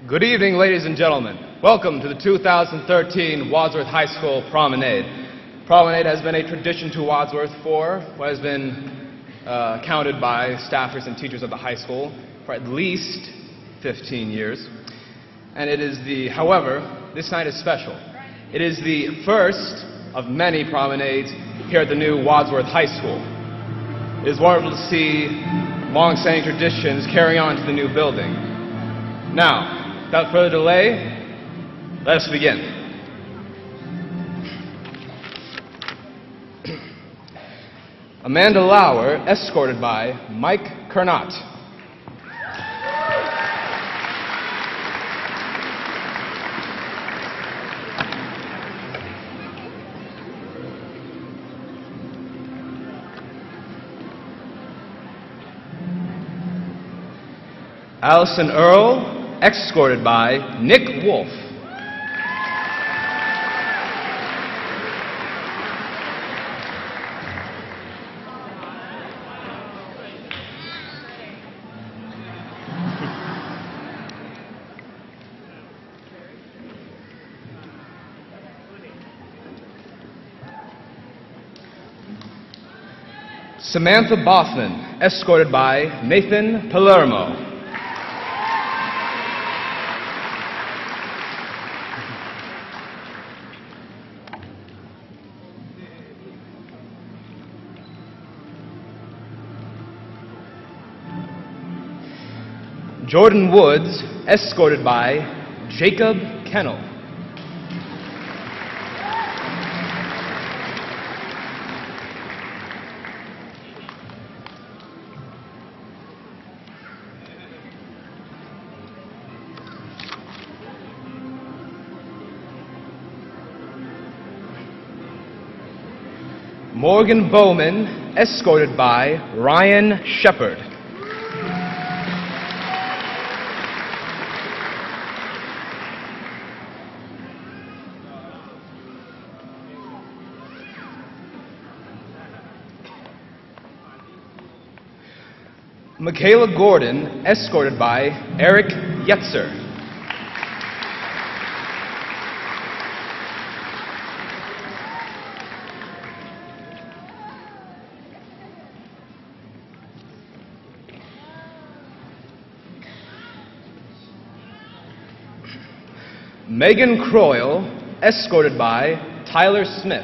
Good evening, ladies and gentlemen. Welcome to the 2013 Wadsworth High School Promenade. Promenade has been a tradition to Wadsworth for what has been counted by staffers and teachers of the high school for at least 15 years. And it is however, this night is special. It is the first of many promenades here at the new Wadsworth High School. It is wonderful to see long-standing traditions carry on to the new building. Now, without further delay, let us begin. Amanda Lauer, escorted by Mike Kernott. Allison Earl, escorted by Nick Wolf. Samantha Bothman, escorted by Nathan Palermo. Jordan Woods, escorted by Jacob Kennel. Morgan Bowman, escorted by Ryan Shepard. Michaela Gordon, escorted by Eric Yetzer. Megan Croyle, escorted by Tyler Smith.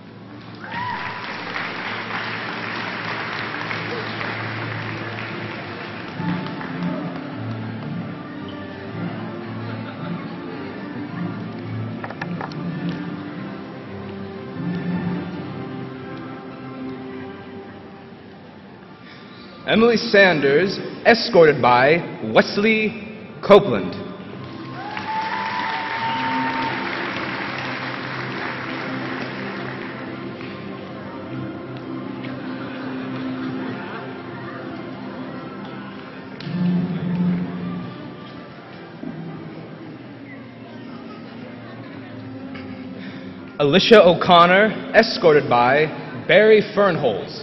Emily Sanders, escorted by Wesley Copeland. Alicia O'Connor, escorted by Barry Fernholz.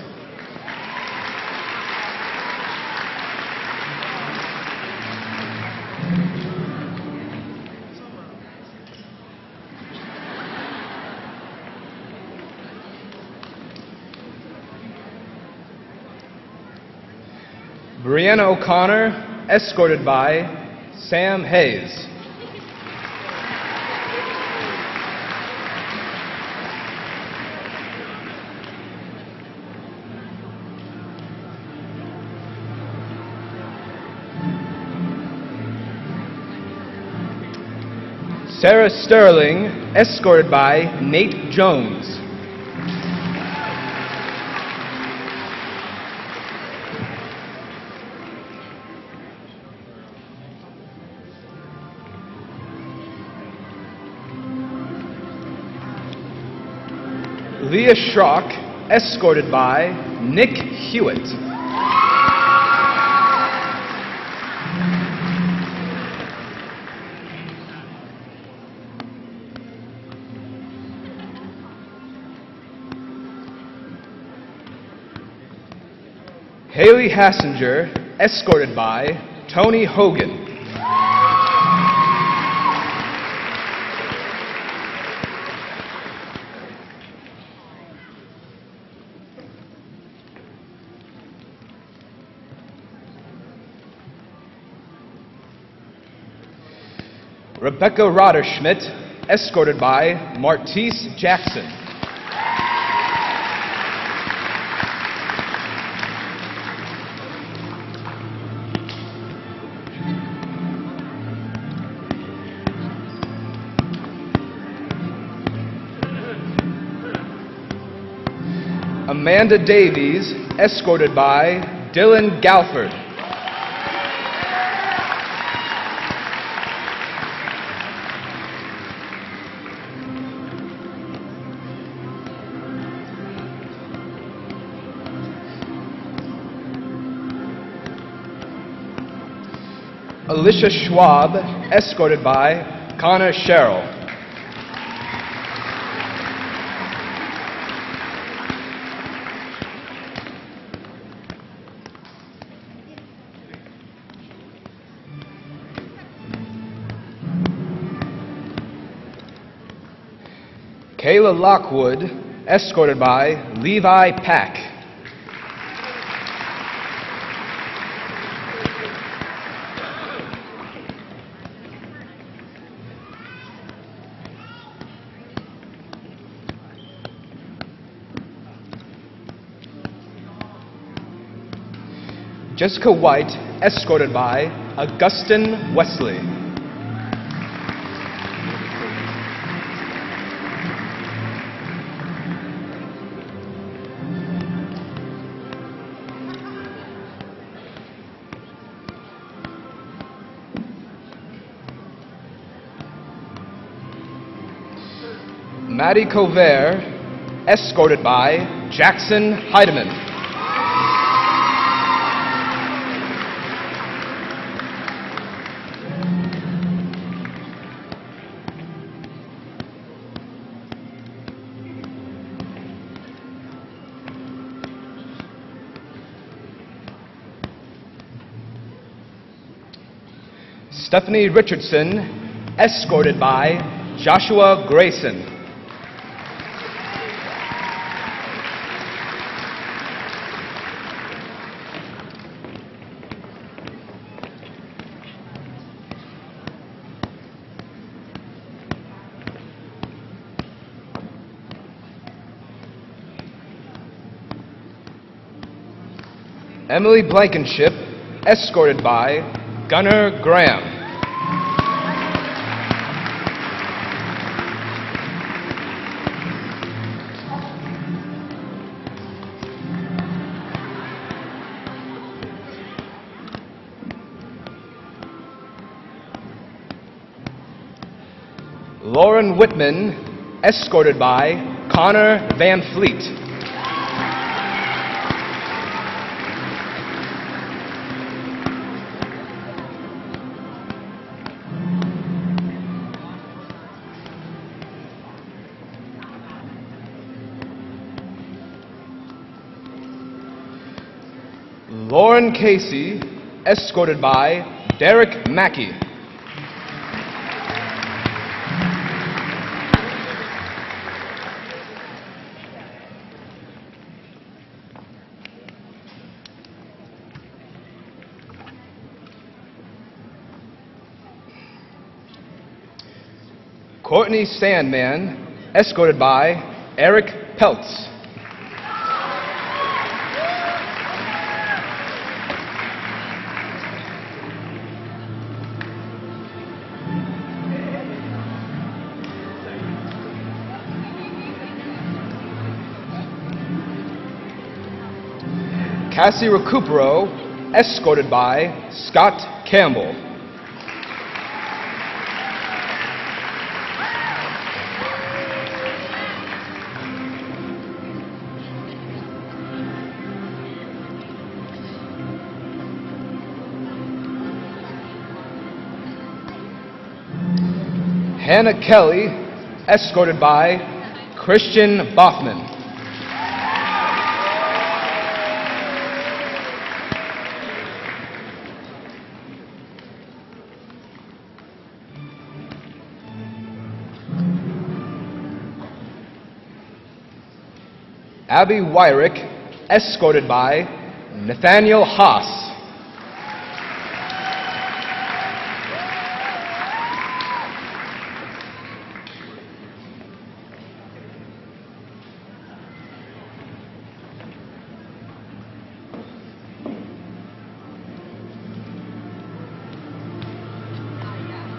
Brianna O'Connor, escorted by Sam Hayes. Sarah Sterling, escorted by Nate Jones. Leah Schrock, escorted by Nick Hewitt. Haley Hassinger, escorted by Tony Hogan. Rebecca Rotterschmidt, escorted by Martise Jackson. Amanda Davies, escorted by Dylan Galford. Alicia Schwab, escorted by Connor Sherrill. Kayla Lockwood, escorted by Levi Pack. Jessica White, escorted by Augustin Wesley. Maddie Covert, escorted by Jackson Heidemann. Stephanie Richardson, escorted by Joshua Grayson. Emily Blankenship, escorted by Gunnar Graham. Lauren Whitman, escorted by Connor Van Fleet. Lauren Casey, escorted by Derek Mackey. Courtney Sandman, escorted by Eric Peltz. Cassie Recupero, escorted by Scott Campbell. Hannah Kelly, escorted by Christian Boffman. Abby Wyrick, escorted by Nathaniel Haas.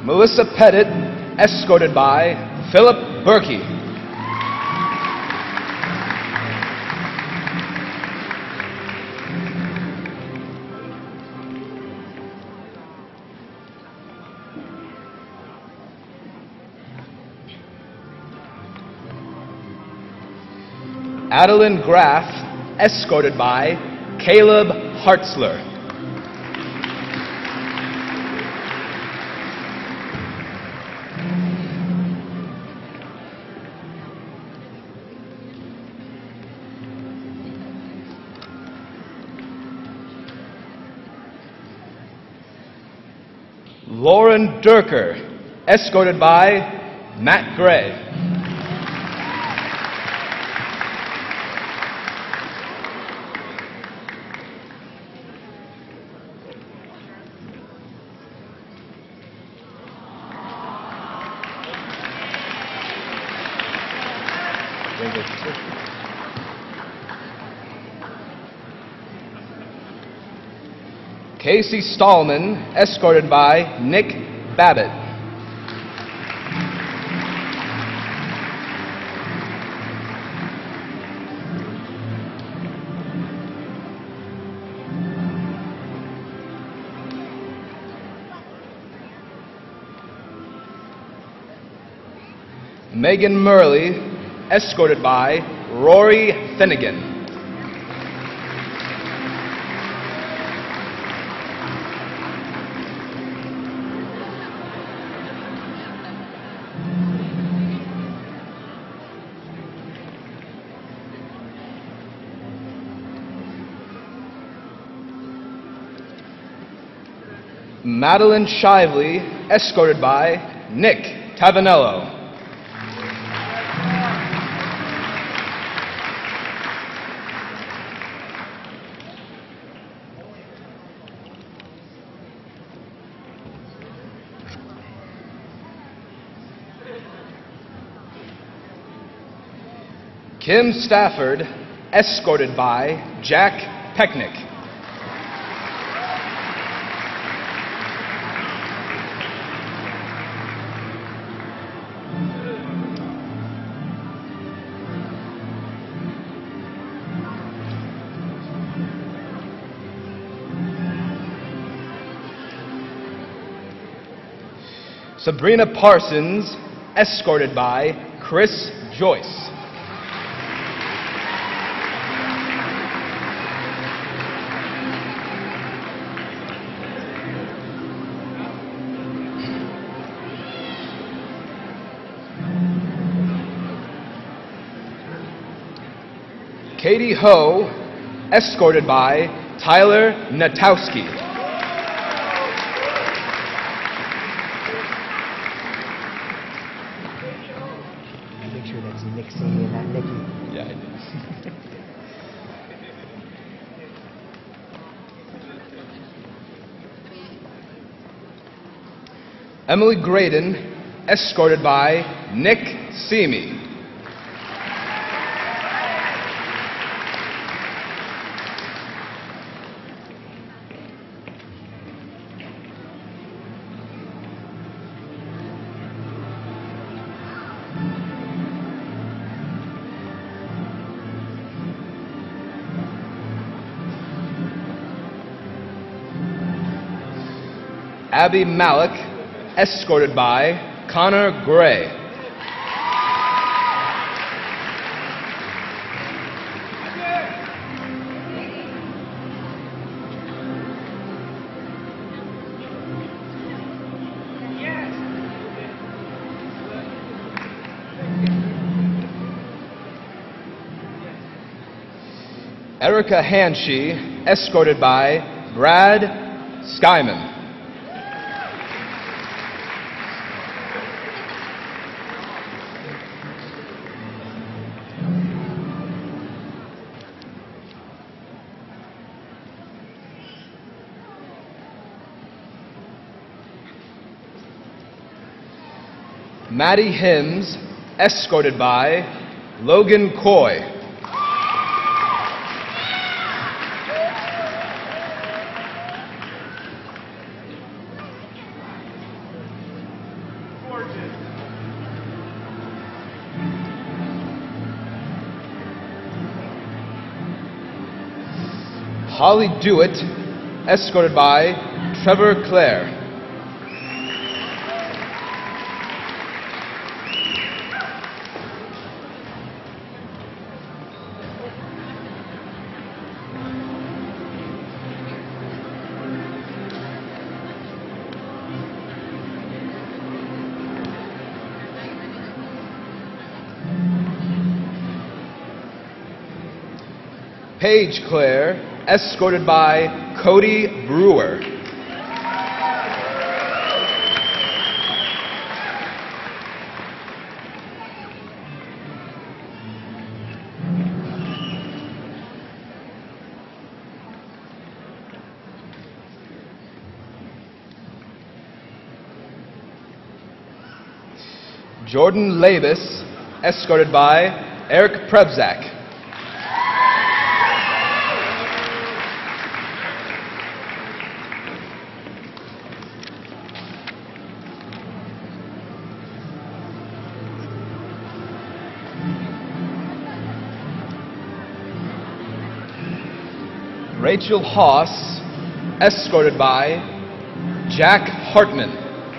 Melissa Pettit, escorted by Philip Berkey. Adeline Graff, escorted by Caleb Hartzler. Lauren Durker, escorted by Matt Gray. Casey Stallman, escorted by Nick Babbitt. Megan Murley, escorted by Rory Finnegan. Madeline Shively, escorted by Nick Tavanello. Kim Stafford, escorted by Jack Pecknick. Sabrina Parsons, escorted by Chris Joyce. Katie Ho, escorted by Tyler Natowski. Make sure that's Nick singing and not Nicky. Yeah, I did. Emily Graydon, escorted by Nick Seamy. Abby Malik, escorted by Connor Gray. Erica Hanshee, escorted by Brad Skyman. Maddie Hims, escorted by Logan Coy. Holly Dewitt, escorted by Trevor Clare. Paige Clare, escorted by Cody Brewer. Jordan Labus, escorted by Eric Prebzak. Rachel Haas, escorted by Jack Hartman.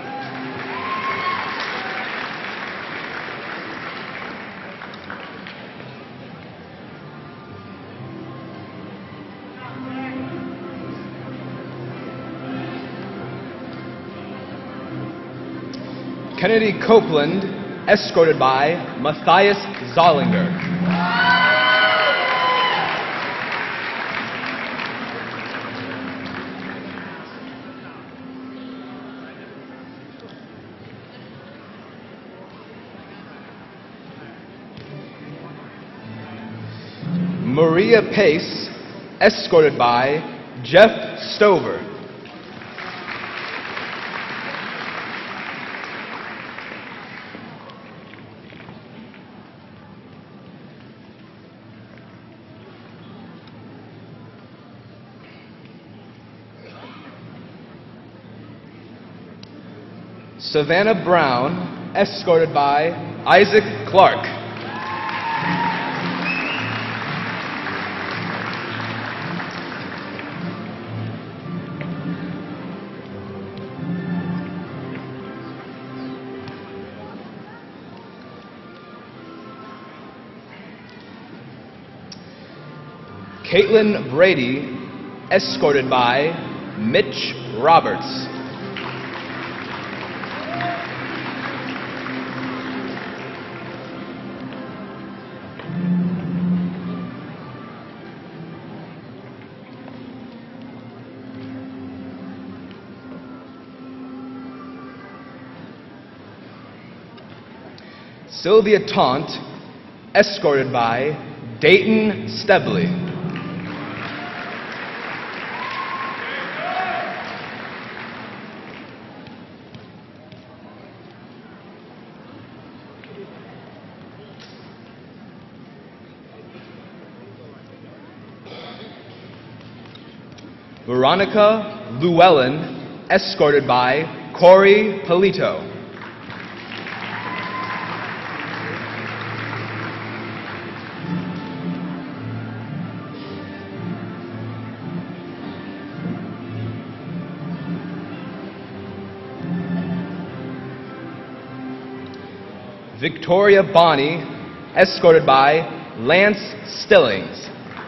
Kennedy Copeland, escorted by Matthias Zollinger. Maria Pace, escorted by Jeff Stover. Savannah Brown, escorted by Isaac Clark. Caitlin Brady, escorted by Mitch Roberts. Sylvia Taunt, escorted by Dayton Stebley. Veronica Llewellyn, escorted by Corey Polito. Victoria Bonney, escorted by Lance Stillings.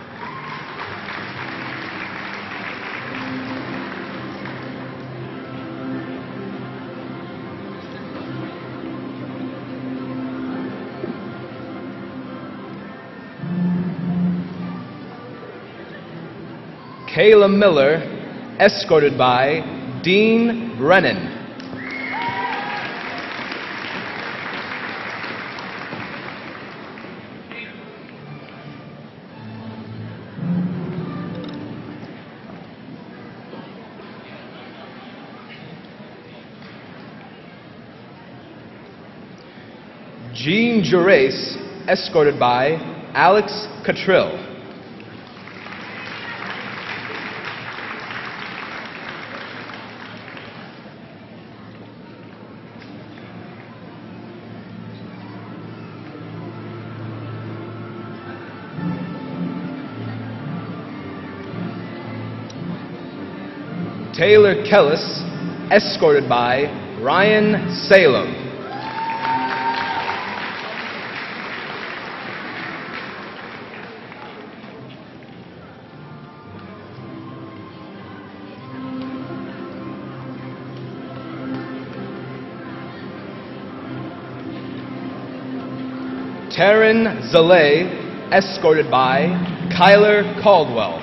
Kayla Miller, escorted by Dean Brennan. Jean Gerace, escorted by Alex Cottrill. Taylor Kellis, escorted by Ryan Salem. Taryn Zalay, escorted by Kyler Caldwell.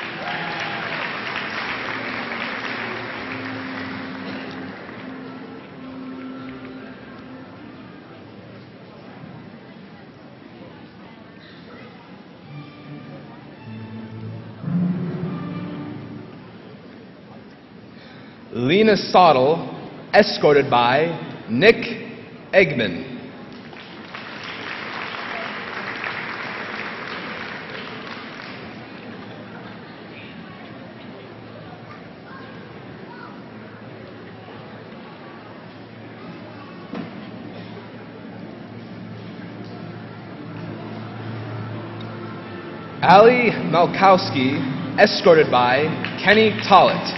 Lena Sottle, escorted by Nick Eggman. Ali Malkowski, escorted by Kenny Tollett.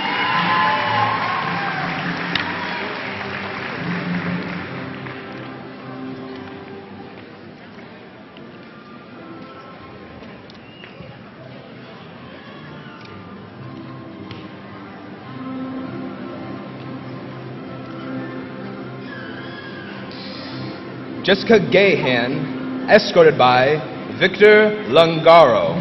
Jessica Gahan, escorted by Victor Lungaro.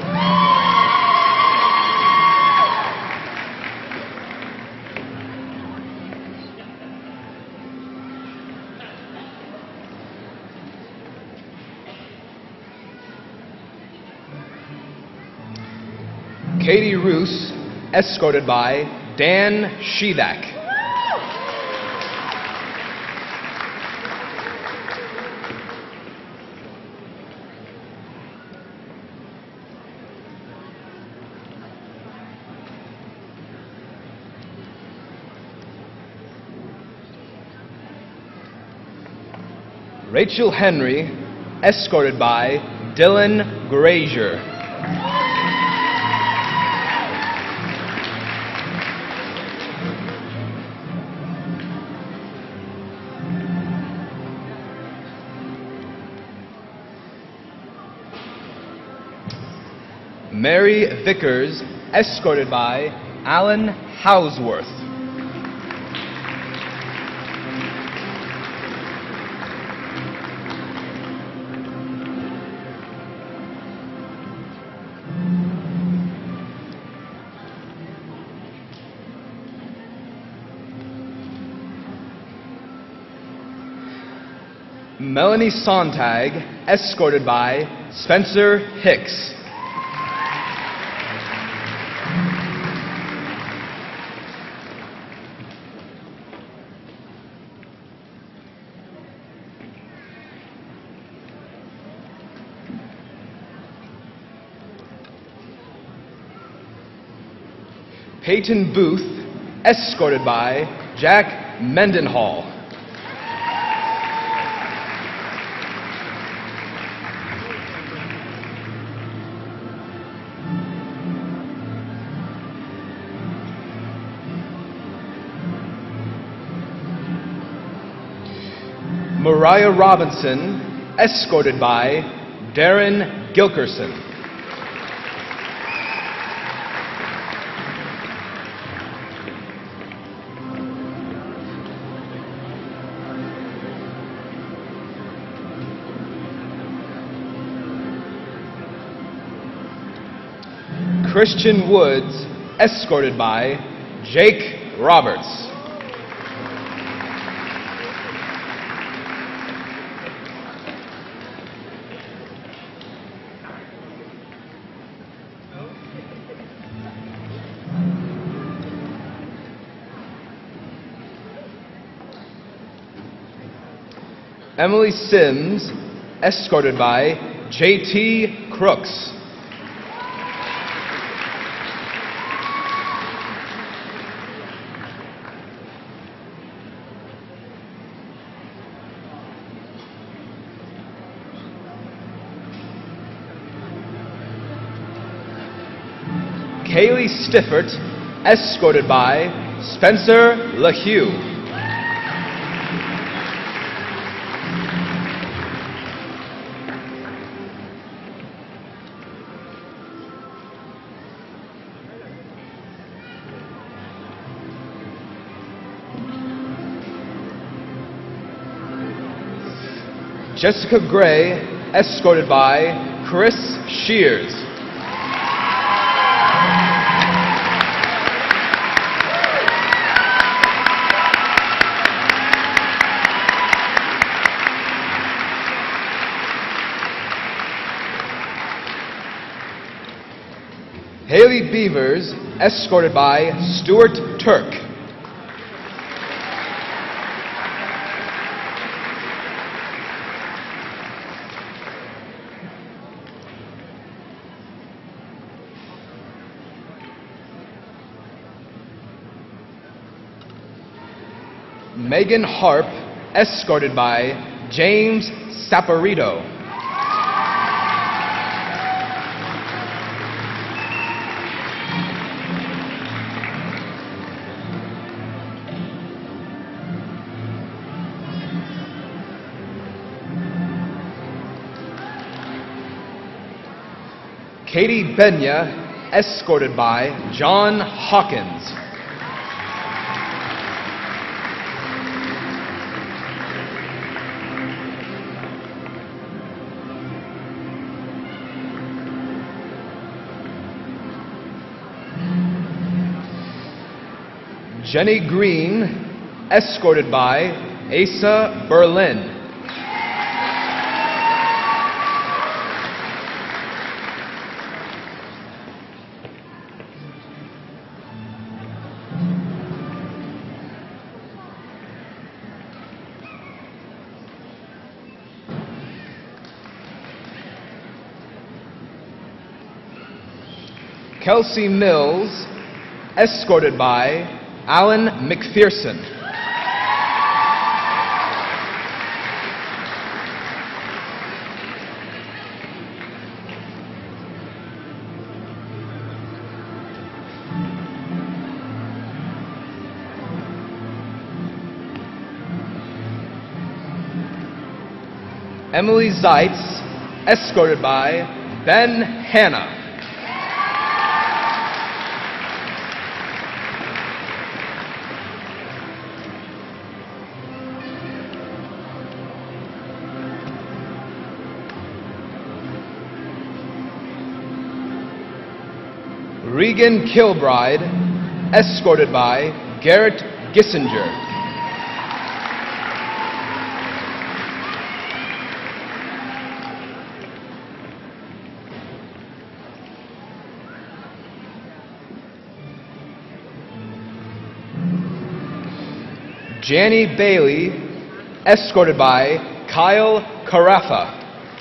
Katie Roos, escorted by Dan Shedak. Rachel Henry, escorted by Dylan Grazier. Mary Vickers, escorted by Alan Houseworth. Melanie Sontag, escorted by Spencer Hicks. Peyton Booth, escorted by Jack Mendenhall. Mariah Robinson, escorted by Darren Gilkerson. Christian Woods, escorted by Jake Roberts. Emily Sims, escorted by J.T. Crooks. Kaylee Stiffert, escorted by Spencer LaHue. Jessica Gray, escorted by Chris Shears. Haley Beavers, escorted by Stuart Turk. Megan Harp, escorted by James Saporito. Katie Benya, escorted by John Hawkins. Jenny Green, escorted by Asa Berlin. Kelsey Mills, escorted by Alan McPherson. Emily Zeitz, escorted by Ben Hanna. Regan Kilbride, escorted by Garrett Gissinger. Janny Bailey, escorted by Kyle Carafa.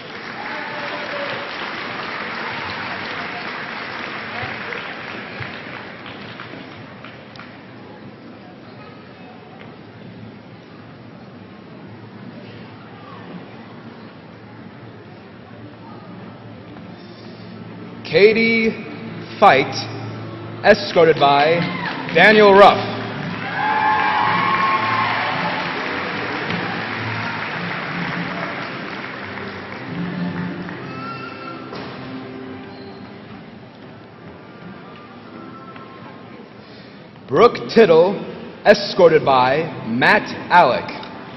Katie Fight, escorted by Daniel Ruff. Brooke Tittle, escorted by Matt Alec.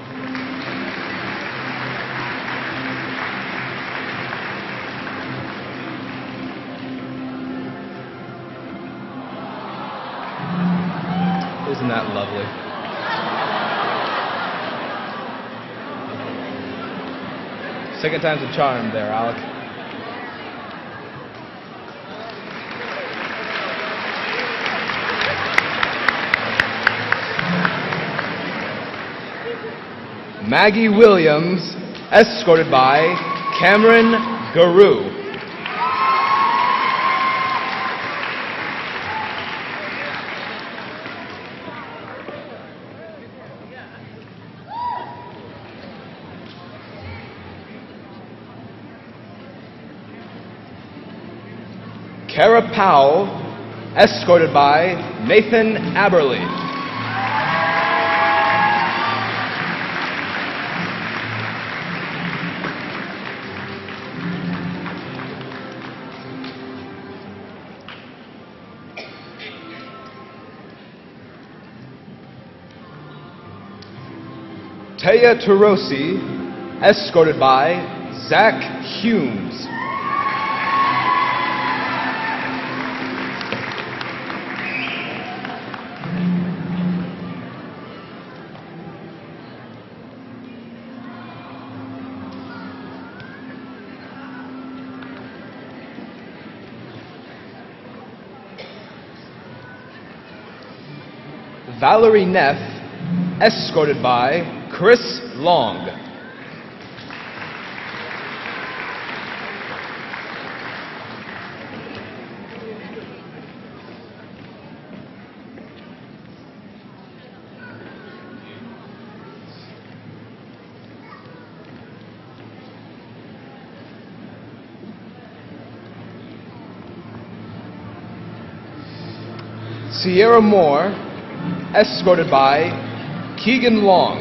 Isn't that lovely? Second time's a charm there, Alec. Maggie Williams, escorted by Cameron Garou. Kara Powell, escorted by Nathan Aberley. Taya Turosi, escorted by Zach Humes. Valerie Neff, escorted by Chris Long. Sierra Moore, escorted by Keegan Long.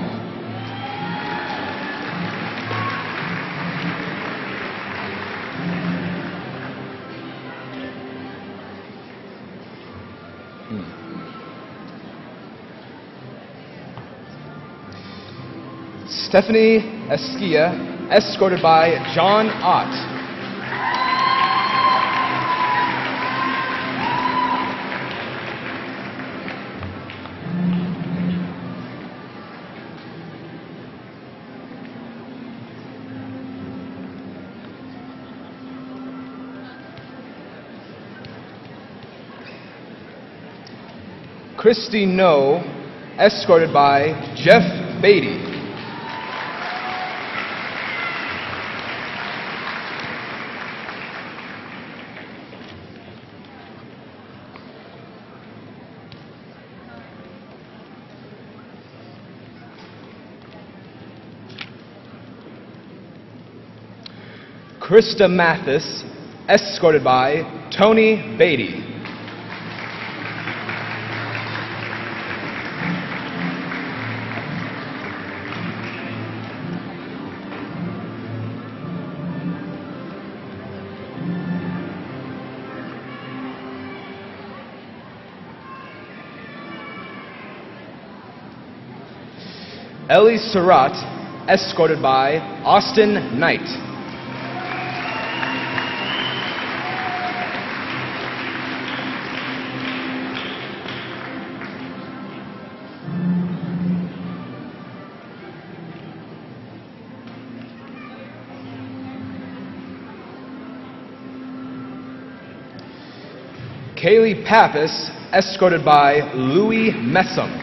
Stephanie Esquia, escorted by John Ott. Christy No, escorted by Jeff Beatty. Krista Mathis, escorted by Tony Beatty. Ellie Surratt, escorted by Austin Knight. Kaylee Pappas, escorted by Louis Messam.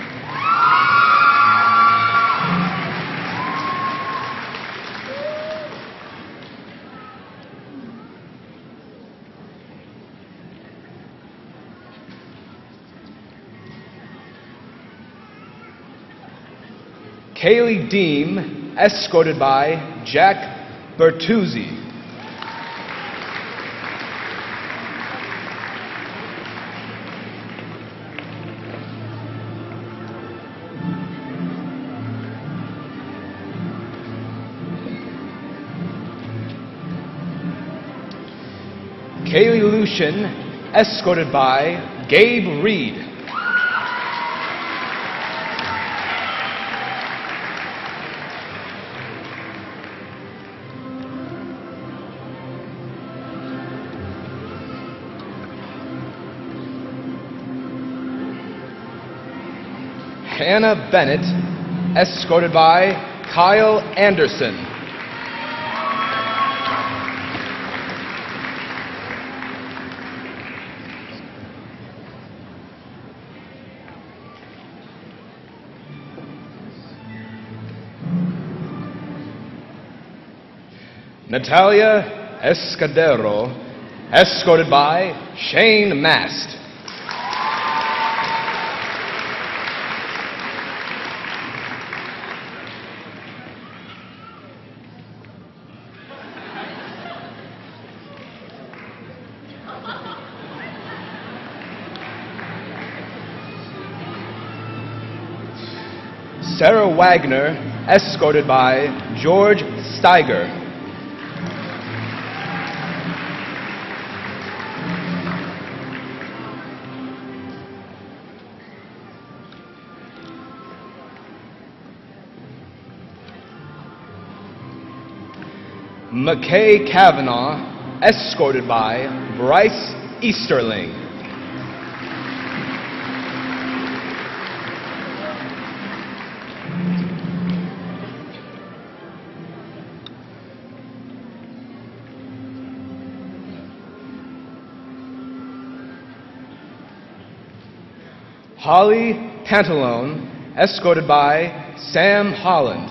Kaylee Deem, escorted by Jack Bertuzzi. Kaylee Lucian, escorted by Gabe Reed. Hannah Bennett, escorted by Kyle Anderson. Natalia Escudero, escorted by Shane Mast. Sarah Wagner, escorted by George Steiger. McKay Kavanaugh, escorted by Bryce Easterling. Holly Pantalone, escorted by Sam Holland.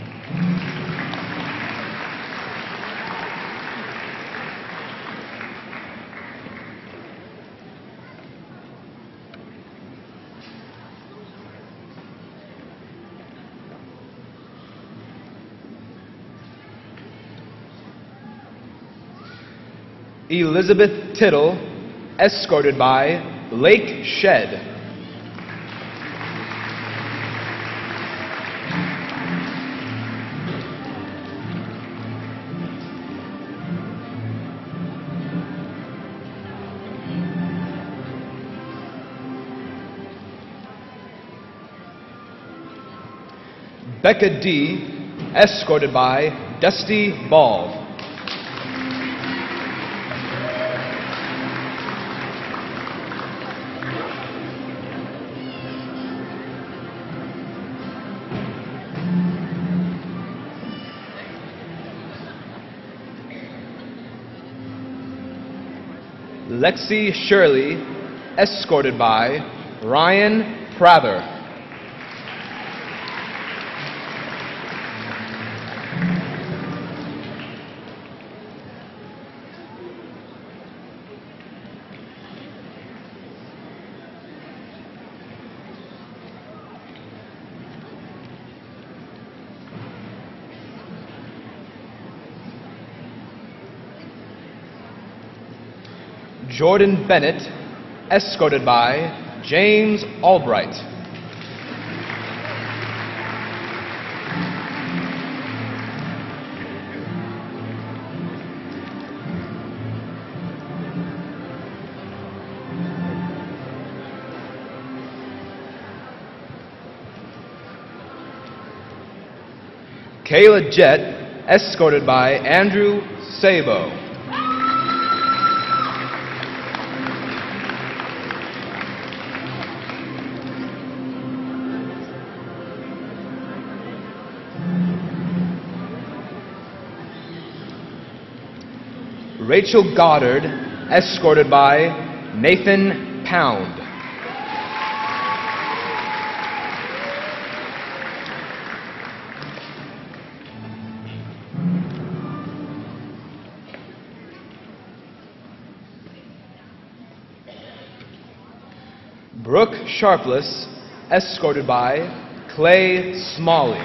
Elizabeth Tittle, escorted by Lake Shed. Becca D., escorted by Dusty Ball. Lexi Shirley, escorted by Ryan Prather. Jordan Bennett, escorted by James Albright. Kayla Jett, escorted by Andrew Sabo. Rachel Goddard, escorted by Nathan Pound. Brooke Sharpless, escorted by Clay Smalley.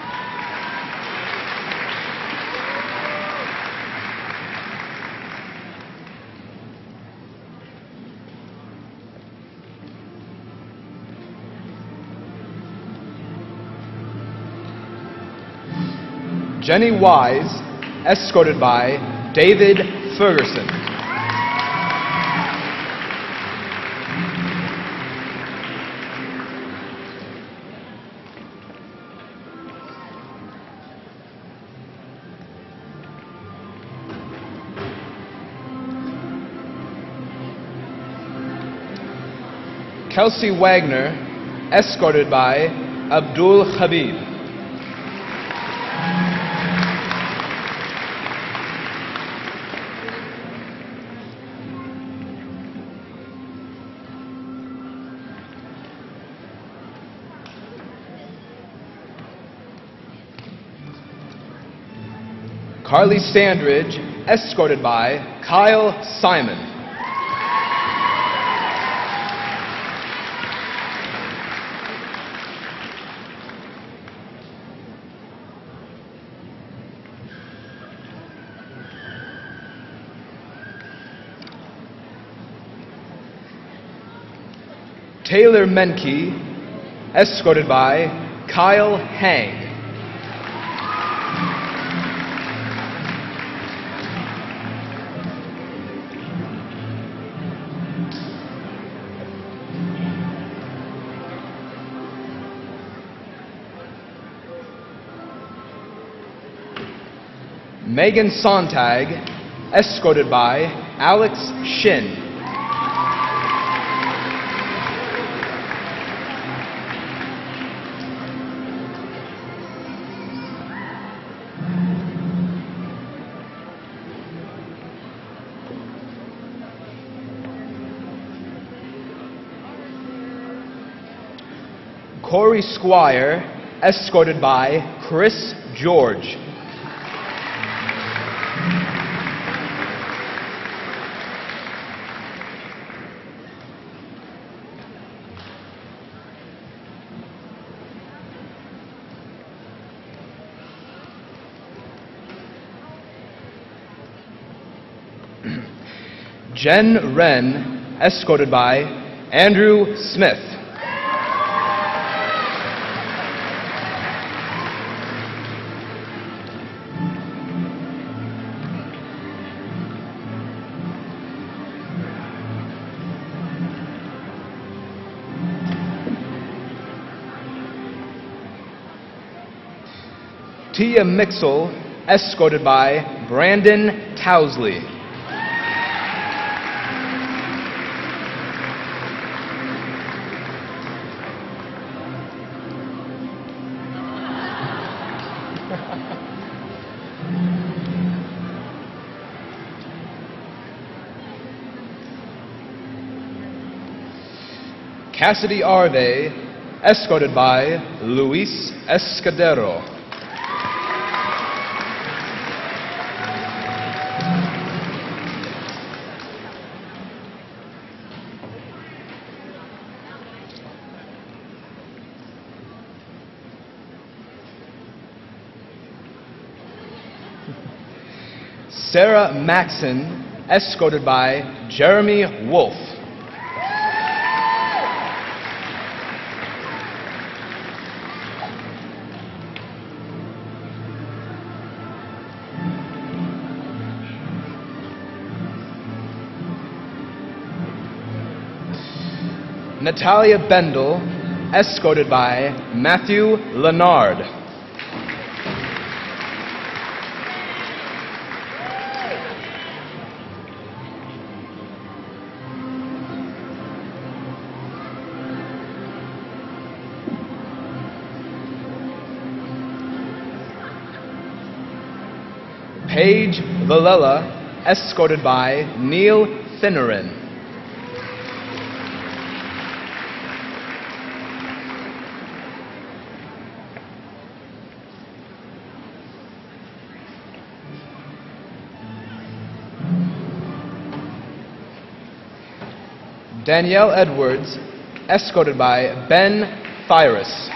Jenny Wise, escorted by David Ferguson. Kelsey Wagner, escorted by Abdul Habib. Carly Sandridge, escorted by Kyle Simon. Taylor Menke, escorted by Kyle Hang. Megan Sontag, escorted by Alex Shin. Corey Squire, escorted by Chris George. Jen Wren, escorted by Andrew Smith. Tia Mixel, escorted by Brandon Towsley. Cassidy Arve, escorted by Luis Escudero. Sarah Maxon, escorted by Jeremy Wolf. Natalia Bendel, escorted by Matthew Leonard. Paige Valella, escorted by Neil Finneran. Danielle Edwards, escorted by Ben Thyrus.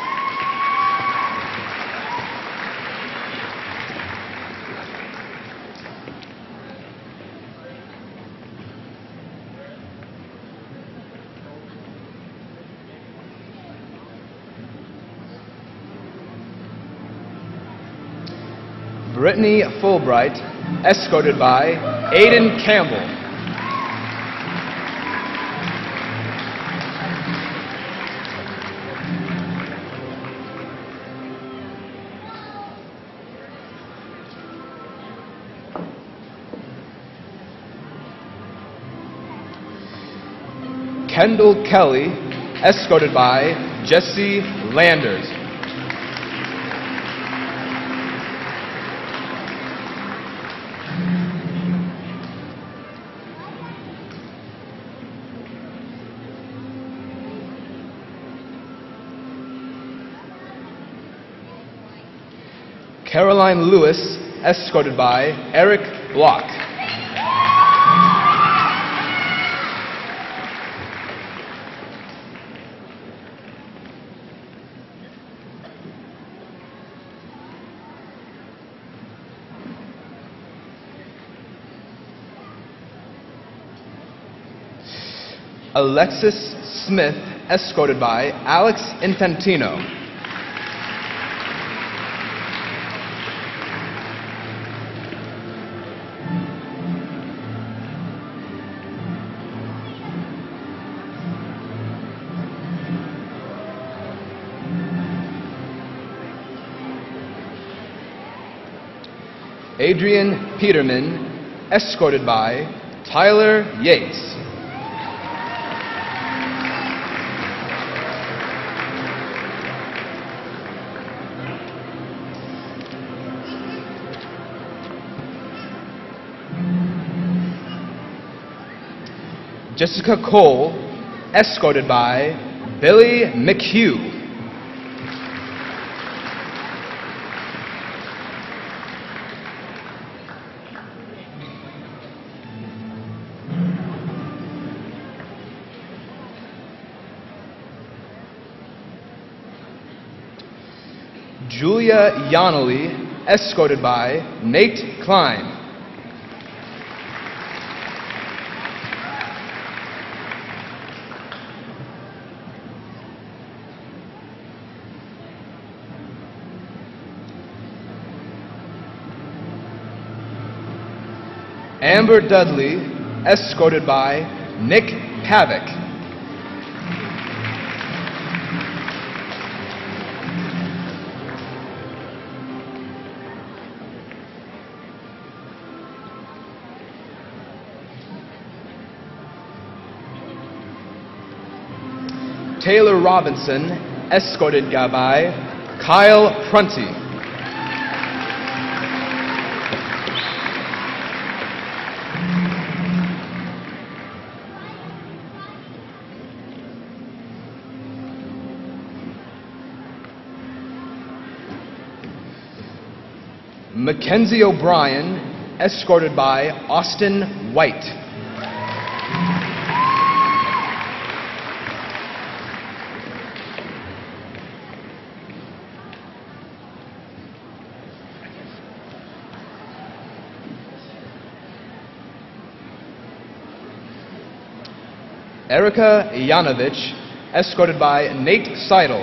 Brittany Fulbright, escorted by Aiden Campbell. Kendall Kelly, escorted by Jesse Landers. Caroline Lewis, escorted by Eric Block. Alexis Smith, escorted by Alex Infantino. Adrian Peterman, escorted by Tyler Yates. Jessica Cole, escorted by Billy McHugh. Julia Yonley, escorted by Nate Klein. Amber Dudley, escorted by Nick Pavick. Taylor Robinson, escorted by Kyle Prunty. Mackenzie O'Brien, escorted by Austin White. Erica Yanovich, escorted by Nate Seidel.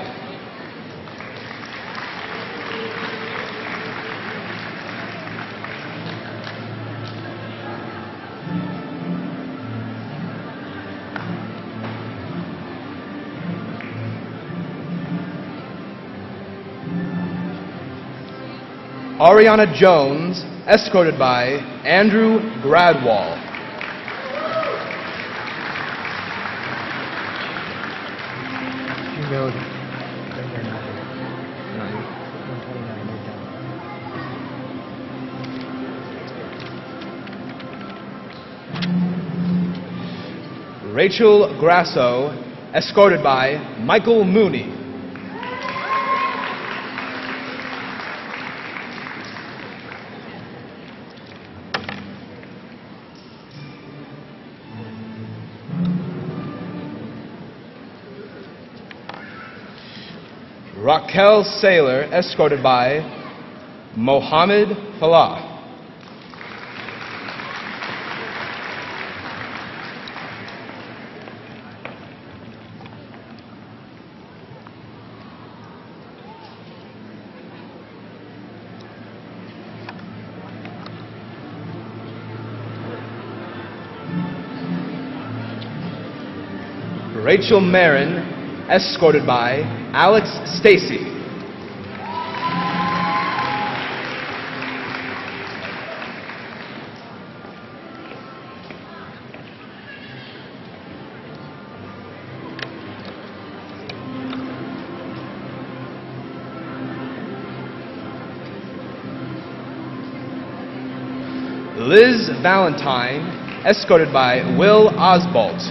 Ariana Jones, escorted by Andrew Gradwall. You know that they're not there. 129, they're done. Rachel Grasso, escorted by Michael Mooney. Raquel Saylor, escorted by Mohammed Falah. Rachel Marin, escorted by Alex Stacy. Liz Valentine, escorted by Will Oswalt.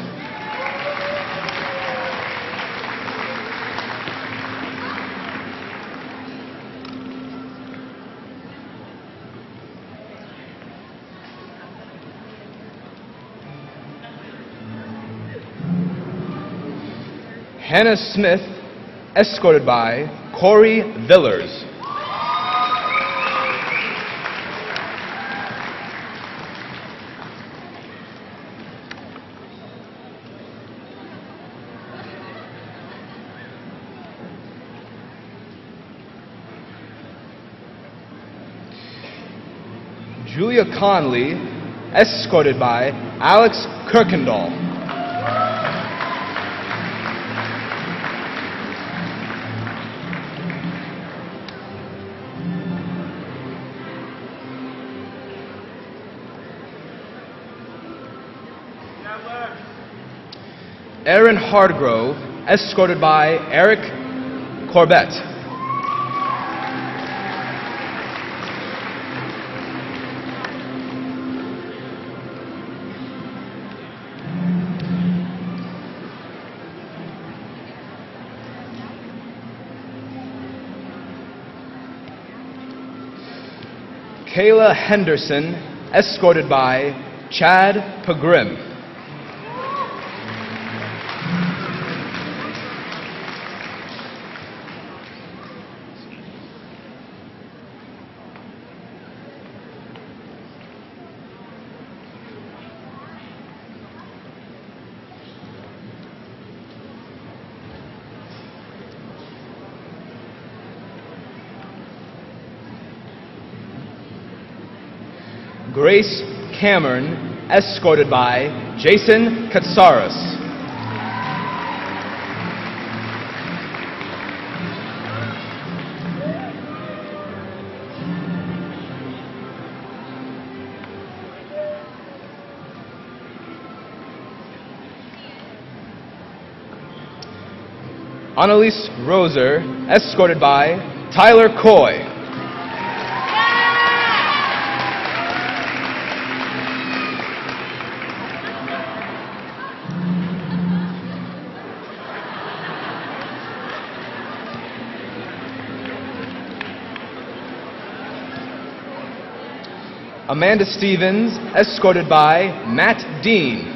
Hannah Smith, escorted by Corey Villers. Julia Conley, escorted by Alex Kirkendall. Aaron Hardgrove, escorted by Eric Corbett. Kayla Henderson, escorted by Chad Pagrim. Grace Cameron, escorted by Jason Katsaris. Annalise Roser, escorted by Tyler Coy. Amanda Stevens, escorted by Matt Dean.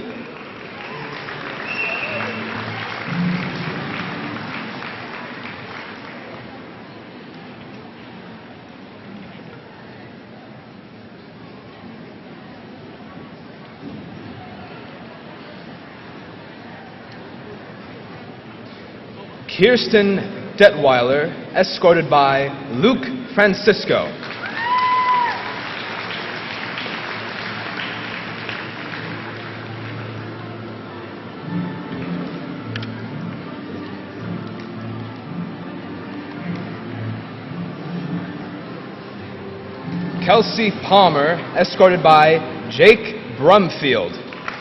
Kirsten Detweiler, escorted by Luke Francisco. Kelsey Palmer, escorted by Jake Brumfield.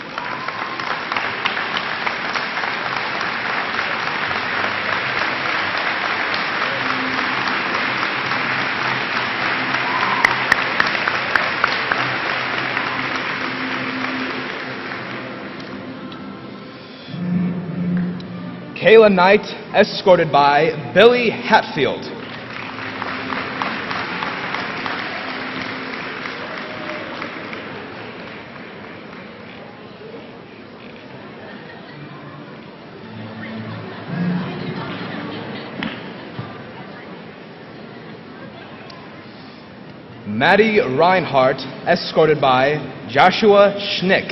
Kayla Knight, escorted by Billy Hatfield. Maddie Reinhardt, escorted by Joshua Schnick.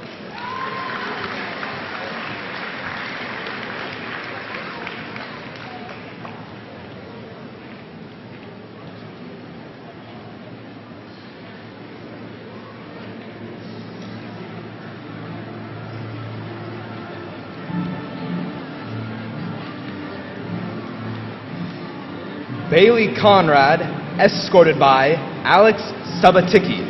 Bailey Conrad, escorted by Alex Sabaticki.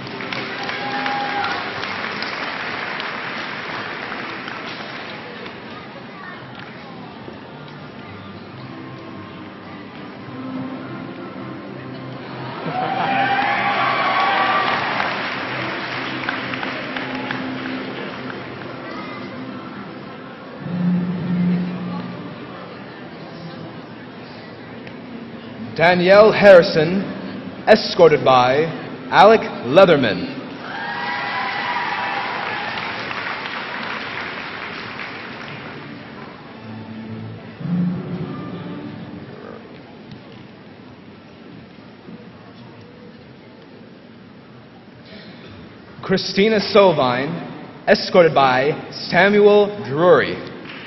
Danielle Harrison, escorted by Alec Leatherman. Christina Sovine, escorted by Samuel Drury.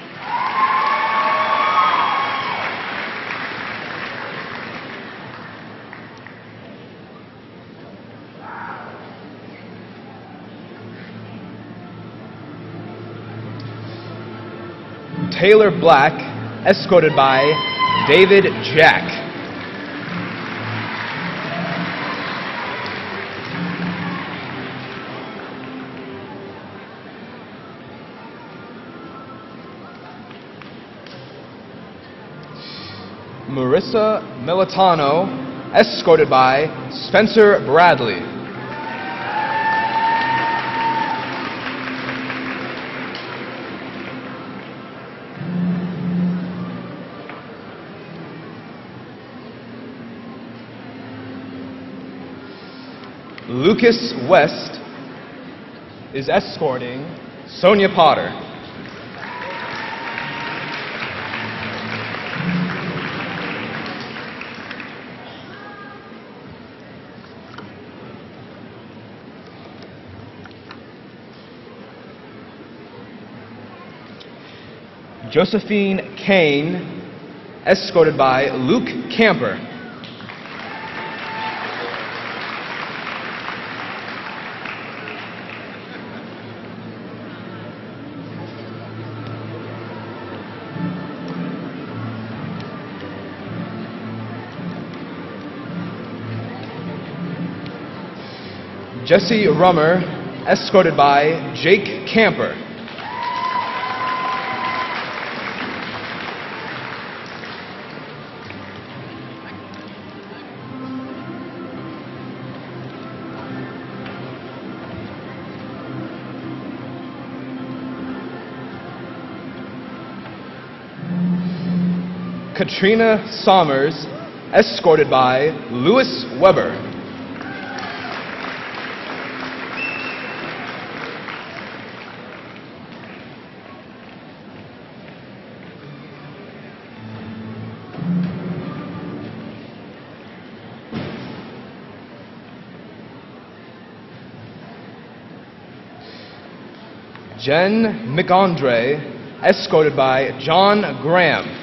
Taylor Black, escorted by David Jack. Marissa Militano, escorted by Spencer Bradley. Lucas West is escorting Sonia Potter. Josephine Kane, escorted by Luke Camper. Jesse Rummer, escorted by Jake Camper. Katrina Sommers, escorted by Lewis Weber. Jen McAndre, escorted by John Graham.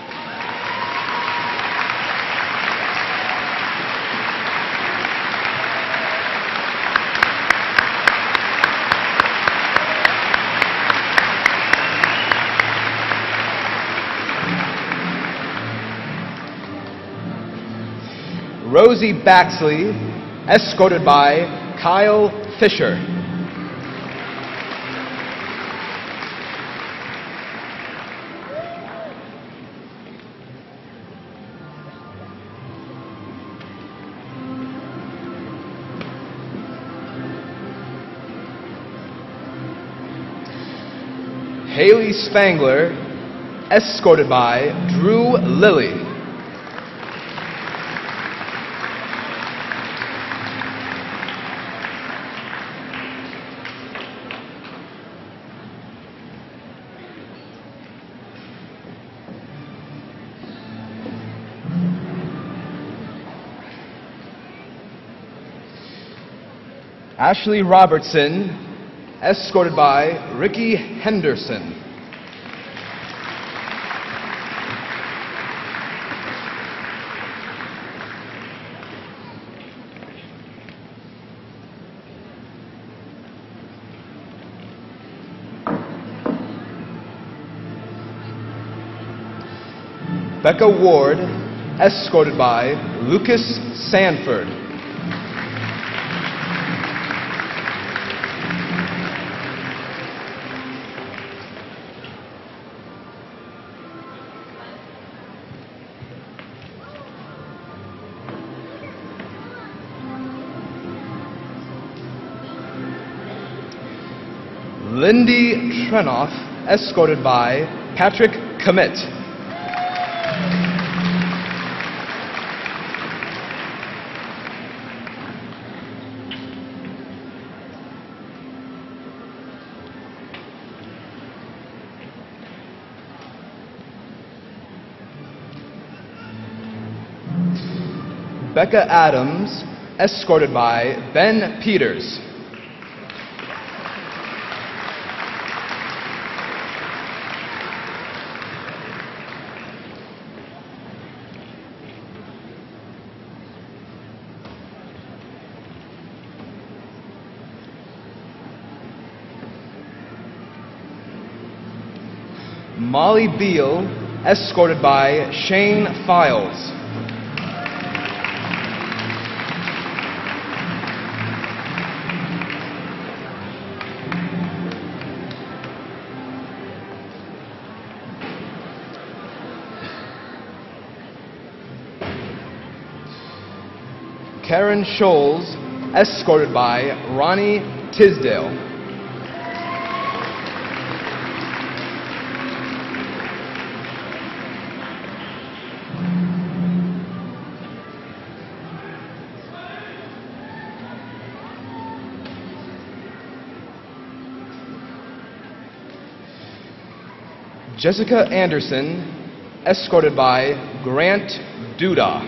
Rosie Baxley, escorted by Kyle Fisher. Haley Spangler, escorted by Drew Lilly. Ashley Robertson, escorted by Ricky Henderson. Becca Ward, escorted by Lucas Sanford. Lindy Trenoff, escorted by Patrick Commit. Becca Adams, escorted by Ben Peters. Molly Beal, escorted by Shane Files. Karen Scholes, escorted by Ronnie Tisdale. Jessica Anderson, escorted by Grant Duda.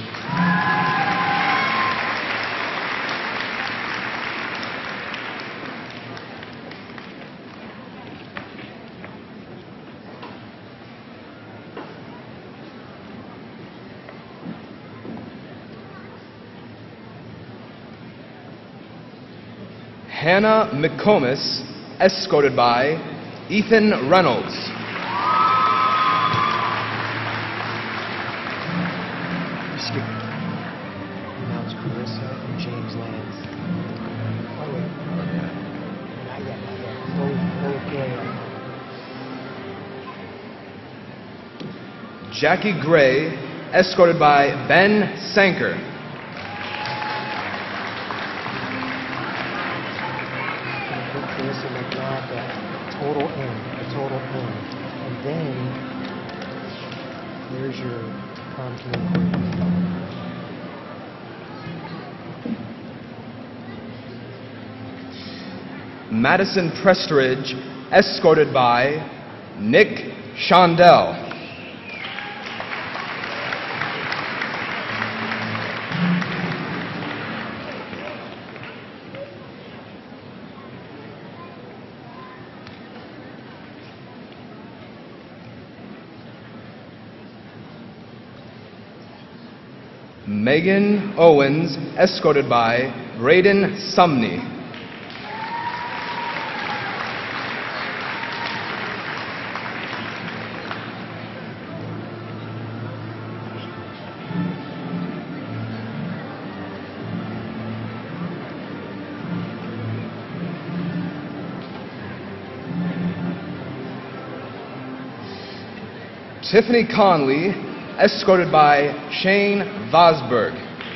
Hannah McComas, escorted by Ethan Reynolds. Now it's Carissa and James Lance. Oh, wait. Not yet. Jackie Gray, escorted by Ben Sanker. Put Carissa like that, the total end. And then, there's your prom king. Madison Prestridge, escorted by Nick Shondell. Megan Owens, escorted by Braden Sumney. Tiffany Conley, escorted by Shane Vosberg.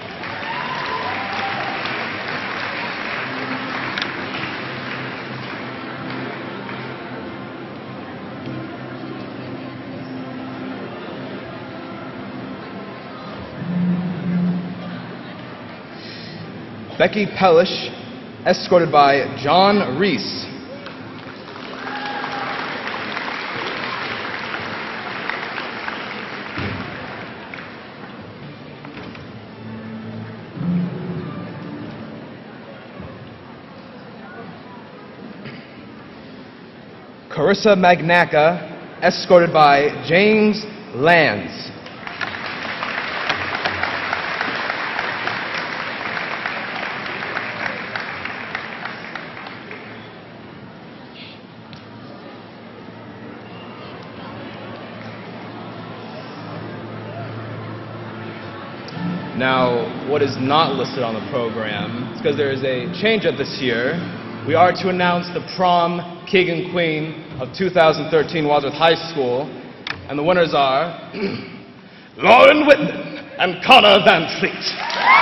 Becky Pellish, escorted by John Reese. Carissa Magnaca, escorted by James Lands. Now, what is not listed on the program is because there is a change-up this year. We are to announce the prom king and queen of 2013 Wadsworth High School, and the winners are Lauren Whitman and Connor Van Fleet.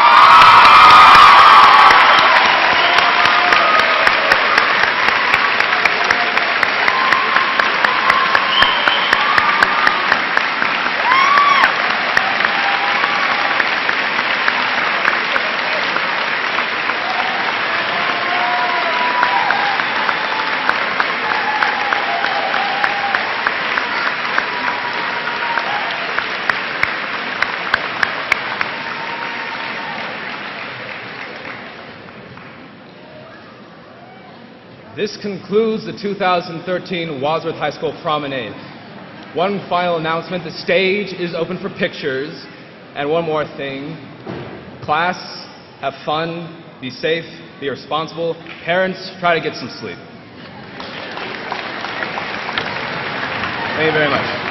This concludes the 2013 Wadsworth High School Promenade. One final announcement, the stage is open for pictures. And one more thing, class, have fun, be safe, be responsible. Parents, try to get some sleep. Thank you very much.